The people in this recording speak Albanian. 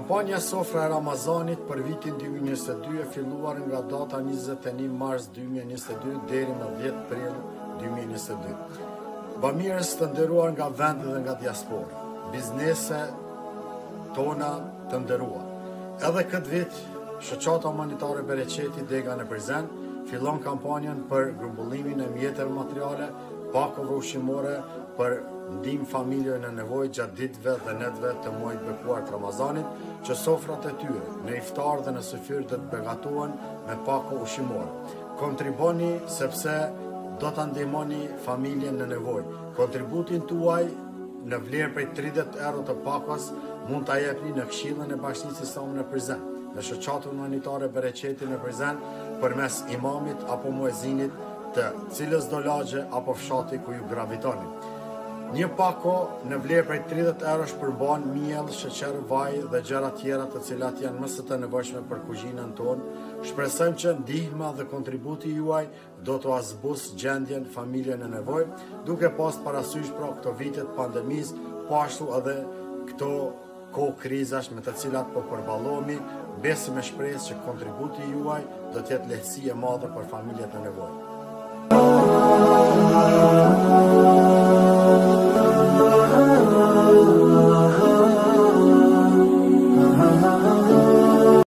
Kampanja Sofra e Ramazanit për vitin 2022 e filluar nga data 21 mars 2022 deri në 10 prill 2022. Bamirës të nderuar nga vendi dhe nga diaspora, biznese tona të nderuar. Edhe këtë vit, shoqata humanitare Bereqeti Dega në Prizren fillon kampanjën për grumbullimin e mjeteve materiale, pakove ushqimore për ndihmë familjeve në nevojë gjatë ditëve dhe netëve të muajit bekuar të Ramazanit, që sofrat e tyre në iftar dhe në syfyr të begatohen me pako ushqimore. Kontriboni sepse do të ndihmoni familjen në nevojë. Kontributin tuaj në vlerë prej 30 euro të pakos mund ta jepni në Këshillën e Bashkisë Islame në Prizren, në shoqatën humanitare Bereqeti në Prizren, përmes imamit apo muezinit të cilës do lagje apo fshati ku ju gravitoni. Një pako në vlerë prej 30 euro shpërmban miell, sheqer, vaj dhe gjëra tjera të cilat janë më së të nevojshme për kuzhinën tonë. Shpresojmë që ndihma dhe kontributi juaj do të azbus gjendjen familje në nevojë, duke pas parasysh pra këto vitet pandemisë, po ashtu edhe këto kohë krizash me të cilat po përballohemi, besim e shpresë që kontributi juaj do të jetë lehtësi e madhe për familjet në nevojë.